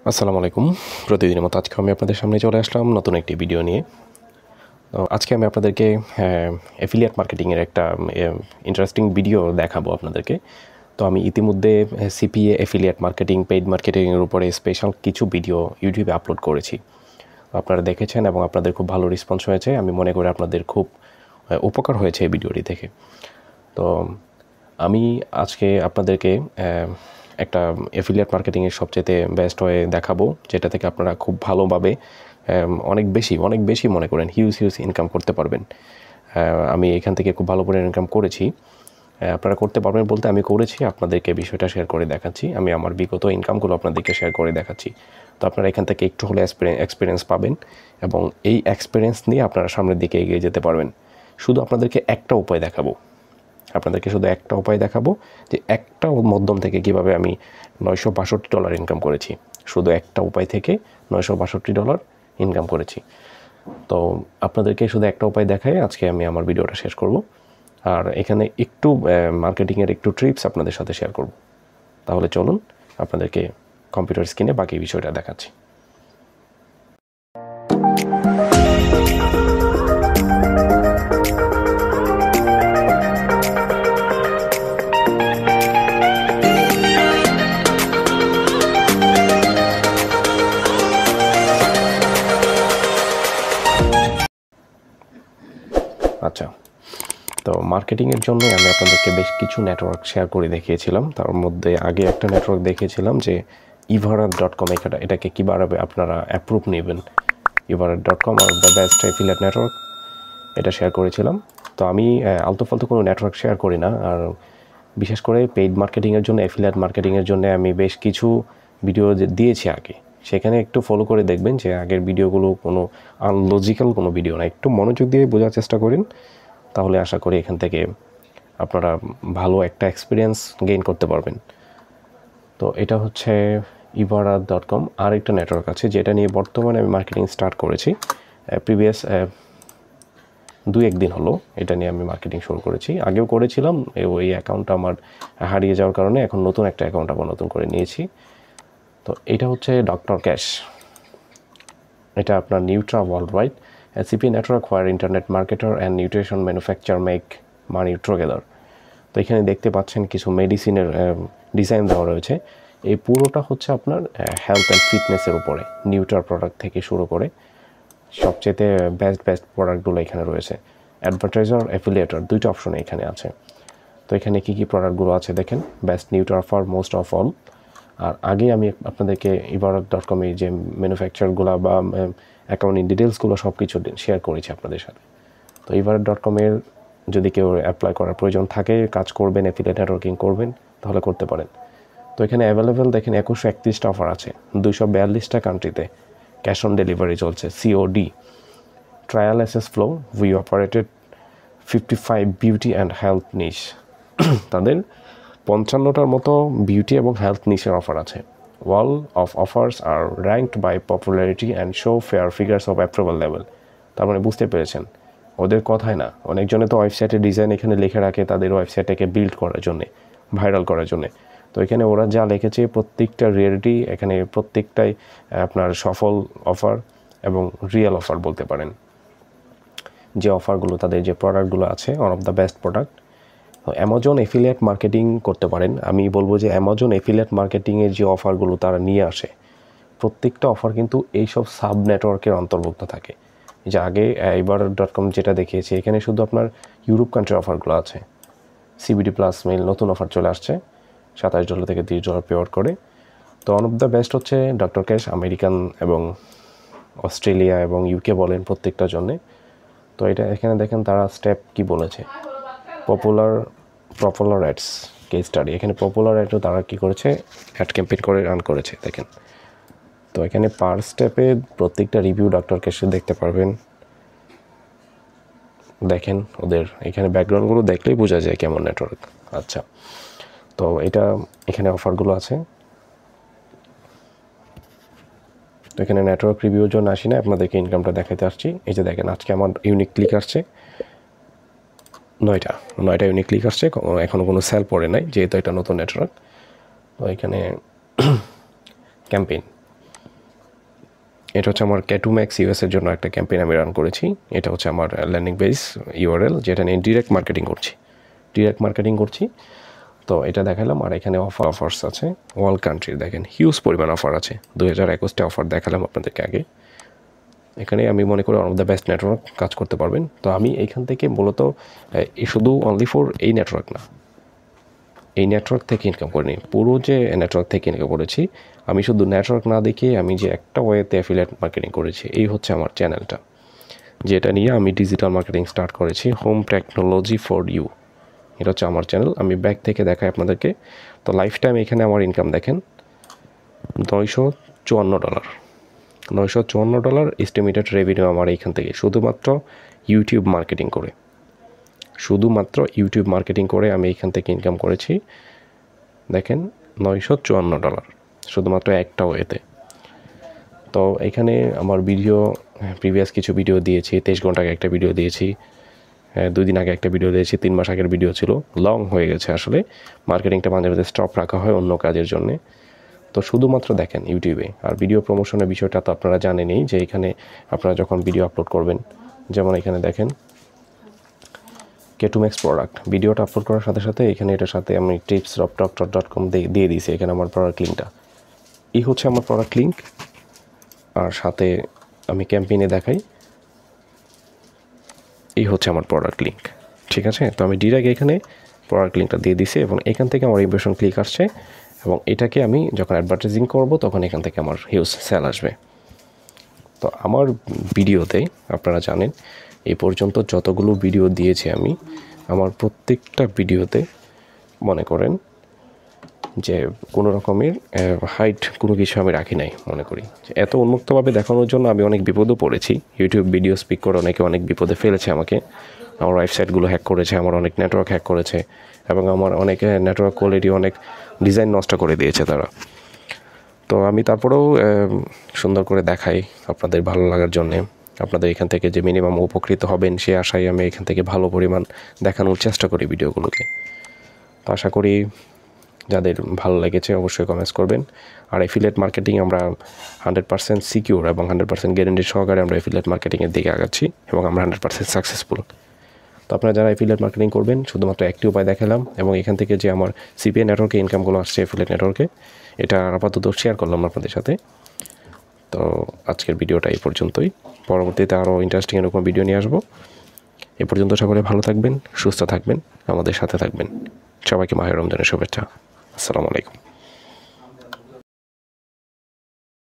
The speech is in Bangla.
আসসালামু আলাইকুম। প্রতিদিনের মতো আজকে আমি আপনাদের সামনে চলে আসলাম নতুন একটি ভিডিও নিয়ে। তো আজকে আমি আপনাদেরকে অ্যাফিলিয়েট মার্কেটিংয়ের একটা ইন্টারেস্টিং ভিডিও দেখাবো আপনাদেরকে। তো আমি ইতিমধ্যে সিপিএ অ্যাফিলিয়েট মার্কেটিং, পেইড মার্কেটিংয়ের উপরে স্পেশাল কিছু ভিডিও ইউটিউবে আপলোড করেছি। আপনারা দেখেছেন এবং আপনাদের খুব ভালো রেসপন্স হয়েছে। আমি মনে করি আপনাদের খুব উপকার হয়েছে এই ভিডিওটি থেকে। তো আমি আজকে আপনাদেরকে একটা অ্যাফিলিয়েট মার্কেটিংয়ের সবচেয়ে বেস্ট হয়ে দেখাবো, যেটা থেকে আপনারা খুব ভালোভাবে অনেক বেশি মনে করেন হিউজ ইনকাম করতে পারবেন। আমি এখান থেকে খুব ভালো করে ইনকাম করেছি। আপনারা করতে পারবেন বলতে আমি করেছি, আপনাদেরকে বিষয়টা শেয়ার করে দেখাচ্ছি। আমি আমার বিগত ইনকামগুলো আপনাদেরকে শেয়ার করে দেখাচ্ছি। তো আপনারা এখান থেকে একটু হলে এক্সপিরিয়েন্স পাবেন এবং এই এক্সপিরিয়েন্স নিয়ে আপনারা সামনের দিকে এগিয়ে যেতে পারবেন। শুধু আপনাদেরকে একটা উপায় দেখাবো, যে একটা মাধ্যম থেকে কিভাবে আমি $962 ইনকাম করেছি। শুধু একটা উপায় থেকে $962 ইনকাম করেছি। তো আপনাদেরকে শুধু একটা উপায় দেখাই আজকে আমি আমার ভিডিওটা শেষ করব। আর এখানে একটু মার্কেটিংয়ের একটু ট্রিপস আপনাদের সাথে শেয়ার করব। তাহলে চলুন আপনাদেরকে কম্পিউটার স্ক্রিনে বাকি বিষয়টা দেখাচ্ছি। আচ্ছা, তো মার্কেটিংয়ের জন্য আমি আপনাদেরকে বেশ কিছু নেটওয়ার্ক শেয়ার করে দেখিয়েছিলাম। তার মধ্যে আগে একটা নেটওয়ার্ক দেখিয়েছিলাম যে evarat.com, এটাকে কীভাবে আপনারা অ্যাপ্রুভ নেবেন। evarat.com আর দ্য বেস্ট অ্যাফিলিয়েট নেটওয়ার্ক, এটা শেয়ার করেছিলাম। তো আমি আলতু-ফালতু কোনো নেটওয়ার্ক শেয়ার করি না। আর বিশেষ করে পেইড মার্কেটিংয়ের জন্য, অ্যাফিলিয়েট মার্কেটিংয়ের জন্য আমি বেশ কিছু ভিডিও দিয়েছি আগে। সেখানে একটু ফলো করে দেখবেন যে আগের ভিডিওগুলো কোনো আনলজিক্যাল কোনো ভিডিও না। একটু মনোযোগ দিয়ে বোঝার চেষ্টা করেন, তাহলে আশা করি এখান থেকে আপনারা ভালো একটা এক্সপিরিয়েন্স গেইন করতে পারবেন। তো এটা হচ্ছে evarat.com। আর একটা নেটওয়ার্ক আছে যেটা নিয়ে বর্তমানে আমি মার্কেটিং স্টার্ট করেছি। প্রিভিয়াস 2-1 দিন হলো এটা নিয়ে আমি মার্কেটিং শুরু করেছি। আগেও করেছিলাম, ওই অ্যাকাউন্টটা আমার হারিয়ে যাওয়ার কারণে এখন নতুন একটা অ্যাকাউন্ট আবার নতুন করে নিয়েছি। তো এটা হচ্ছে ডক্টর ক্যাশ। এটা আপনার nutra world wide CP network where internet marketer and nutrition manufacture make money together. তো এখানে দেখতে পাচ্ছেন কিছু মেডিসিনের ডিজাইন দেওয়া রয়েছে। এই পুরোটা হচ্ছে আপনার হেলথ অ্যান্ড ফিটনেসের উপরে। নিউট্রার প্রোডাক্ট থেকে শুরু করে সবচেয়ে বেস্ট প্রোডাক্টগুলো এখানে রয়েছে। অ্যাডভার্টাইজার, অ্যাফিলিয়েটর, দুইটা অপশনে এখানে আছে। তো এখানে কী প্রোডাক্টগুলো আছে দেখেন। Best nutra offer, most of all. আর আগে আমি আপনাদেরকে evarat.com এই যে ম্যানুফ্যাকচারগুলো বা অ্যাকাউন্টিং ডিটেলসগুলো সব কিছু শেয়ার করেছি আপনাদের সাথে। তো evarat.com এর যদি কেউ অ্যাপ্লাই করার প্রয়োজন থাকে, কাজ করবেন, অ্যাফিলিয়েট নেটওয়ার্কিং করবেন, তাহলে করতে পারেন। তো এখানে অ্যাভেলেবেল দেখেন 2131টা অফার আছে 242টা কান্ট্রিতে। ক্যাশ অন ডেলিভারি চলছে, COD। Trial access flow, we operated 55 beauty and health niche. তাদের 55টার মতো বিউটি এবং হেলথ নিশের অফার আছে। ওয়াল অফ অফার্স আর ranked by popularity and show fair figures of approval level. তার মানে বুঝতে পেরেছেন, ওদের কথাই না, অনেকজনে তো ওয়েবসাইটের ডিজাইন এখানে লিখে রাখে তাদের ওয়েবসাইটটাকে বিল্ড করার জন্যে, ভাইরাল করার জন্যে। তো এখানে ওরা যা লিখেছে প্রত্যেকটা রিয়েলিটি, এখানে প্রত্যেকটাই আপনার সফল অফার এবং রিয়েল অফার বলতে পারেন। যে অফারগুলো, তাদের যে প্রোডাক্টগুলো আছে, one of the best product. Amazon affiliate marketing করতে পারেন। আমি বলবো যে অ্যামাজন অ্যাফিলিয়েট মার্কেটিংয়ের যে অফারগুলো তারা নিয়ে আসে, প্রত্যেকটা অফার কিন্তু এইসব সাব নেটওয়ার্কের অন্তর্ভুক্ত থাকে। যে আগে evarat.com যেটা দেখিয়েছি, এখানে শুধু আপনার ইউরোপ কান্ট্রির অফারগুলো আছে। CBD প্লাস মেইল নতুন অফার চলে আসছে, $27 থেকে $30 পে আউট করে। তো ওয়ান অফ দ্য বেস্ট হচ্ছে ডক্টর ক্যাশ, আমেরিকান এবং অস্ট্রেলিয়া এবং UK বলেন প্রত্যেকটার জন্যে। তো এটা এখানে দেখেন তারা স্টেপ কি বলেছে। Popular ads case study. এখানে পপুলার অ্যাডও তারা কী করেছে, অ্যাড ক্যাম্পেইন করে রান করেছে দেখেন। তো এখানে পার স্টেপে প্রত্যেকটা রিভিউ ডক্টর ক্যাশে দেখতে পারবেন। দেখেন ওদের এখানে ব্যাকগ্রাউন্ডগুলো দেখলেই বোঝা যায় কেমন নেটওয়ার্ক। আচ্ছা, তো এখানে অফারগুলো আছে। তো এখানে নেটওয়ার্ক রিভিউর জন্য আসি না, আপনাদেরকে ইনকামটা দেখাতে আসছি। এই যে দেখেন, আজকে আমার ইউনিক ক্লিক আসছে 9টা ইউনিক ক্লিক আসছে। এখনও কোনো সেল পড়ে নাই, যেহেতু এটা নতুন নেটওয়ার্ক। তো এখানে ক্যাম্পেইন এটা হচ্ছে আমার ক্যাটুম্যাক্স ইউএসের জন্য একটা ক্যাম্পেইন আমি রান করেছি। এটা হচ্ছে আমার ল্যান্ডিং পেজ ইউআরএল, যেটা নিয়ে ডিরেক্ট মার্কেটিং করছি। তো এটা দেখালাম। আর এখানে অফার্স আছে অল কান্ট্রির, দেখেন হিউজ পরিমাণ অফার আছে। 2021 অফার দেখালাম আপনাদেরকে আগে। এখানে আমি মনে করি one of the best network কাজ করতে পারবেন। তো আমি এইখান থেকে মূলত শুধু অনলি ফর এই নেটওয়ার্ক না, এই নেটওয়ার্ক থেকে ইনকাম করিনি, পুরো যে নেটওয়ার্ক থেকে ইনকাম করেছি। আমি শুধু নেটওয়ার্ক না দেখে আমি যে একটা ওয়েতে অ্যাফিলিয়েট মার্কেটিং করেছি, এই হচ্ছে আমার চ্যানেলটা, যেটা নিয়ে আমি ডিজিটাল মার্কেটিং স্টার্ট করেছি, হোম টেকনোলজি ফর ইউ। এটা হচ্ছে আমার চ্যানেল। আমি ব্যাক থেকে দেখাই আপনাদেরকে। তো লাইফ টাইম এখানে আমার ইনকাম দেখেন $954, $954 এস্টিমেটেড রেভিনিউ আমার এইখান থেকে, শুধুমাত্র ইউটিউব মার্কেটিং করে আমি এইখান থেকে ইনকাম করেছি। দেখেন $954 শুধুমাত্র একটা ওয়েতে। তো এখানে আমার ভিডিও, প্রিভিয়াস কিছু ভিডিও দিয়েছি, 23 ঘন্টা আগে একটা ভিডিও দিয়েছি, 2 দিন আগে একটা ভিডিও দিয়েছি, 3 মাস আগের ভিডিও ছিল, লং হয়ে গেছে। আসলে মার্কেটিংটা মাঝে মাঝে স্টপ রাখা হয় অন্য কাজের জন্যে। তো শুধুমাত্র দেখেন ইউটিউবে। আর ভিডিও প্রমোশনের বিষয়টা তো আপনারা জানেনই, যে এখানে আপনারা যখন ভিডিও আপলোড করবেন, যেমন এখানে দেখেন ক্যাটুম্যাক্স প্রোডাক্ট, ভিডিওটা আপলোড করার সাথে সাথে এখানে এটার সাথে আমি tips.com দিয়ে দিয়েছি এখানে আমার প্রোডাক্ট লিঙ্কটা। এই হচ্ছে আমার প্রোডাক্ট লিঙ্ক। আর সাথে আমি ক্যাম্পেইনে দেখাই, এই হচ্ছে আমার প্রোডাক্ট লিঙ্ক। ঠিক আছে, তো আমি ডিরেক্ট এখানে প্রোডাক্ট লিঙ্কটা দিয়ে দিছি এবং এখান থেকে আমার ইমপ্রেশন ক্লিক আসছে এবং এটাকে আমি যখন অ্যাডভার্টাইজিং করব তখন এখান থেকে আমার হিউজ সেল আসবে। তো আমার ভিডিওতে আপনারা জানেন এই পর্যন্ত যতগুলো ভিডিও দিয়েছি আমি, আমার প্রত্যেকটা ভিডিওতে মনে করেন যে কোনো রকমের হাইট কোনো কিছু আমি রাখি নাই। মনে করি এত উন্মুক্তভাবে দেখানোর জন্য আমি অনেক বিপদও পড়েছি। ইউটিউব ভিডিও স্পিক করে অনেক বিপদে ফেলেছে আমাকে। আমার ওয়েবসাইটগুলো হ্যাক করেছে, আমার অনেক নেটওয়ার্ক হ্যাক করেছে এবং আমার অনেক নেটওয়ার্ক কোয়ালিটি, অনেক ডিজাইন নষ্ট করে দিয়েছে তারা। তো আমি তারপরেও সুন্দর করে দেখাই আপনাদের ভালো লাগার জন্যে। আপনাদের এখান থেকে যে মিনিমাম উপকৃত হবেন সে আশায় আমি এখান থেকে ভালো পরিমাণ দেখানোর চেষ্টা করি ভিডিওগুলোকে। তো আশা করি যাদের ভালো লেগেছে অবশ্যই কমেন্টস করবেন। আর অ্যাফিলিয়েট মার্কেটিং আমরা 100% সিকিউর এবং 100% গ্যারেন্টি সহকারে আমরা অ্যাফিলিয়েট মার্কেটিংয়ের দিকে আগাচ্ছি এবং আমরা 100% সাকসেসফুল। তো আপনারা যারা অ্যাফিলিয়েট মার্কেটিং করবেন, শুধুমাত্র একটি উপায় দেখালাম এবং এখান থেকে যে আমার সিপিএ নেটওয়ার্কে ইনকামগুলো আসছে অ্যাফিলিয়েট নেটওয়ার্কে, এটা আপাতত শেয়ার করলাম আপনাদের সাথে। তো আজকের ভিডিওটা এই পর্যন্তই। পরবর্তীতে আরও ইন্টারেস্টিং এরকম ভিডিও নিয়ে আসবো। এ পর্যন্ত সকলে ভালো থাকবেন, সুস্থ থাকবেন, আমাদের সাথে থাকবেন। সবাইকে মাহে রমজানের শুভেচ্ছা। আসসালামু আলাইকুম।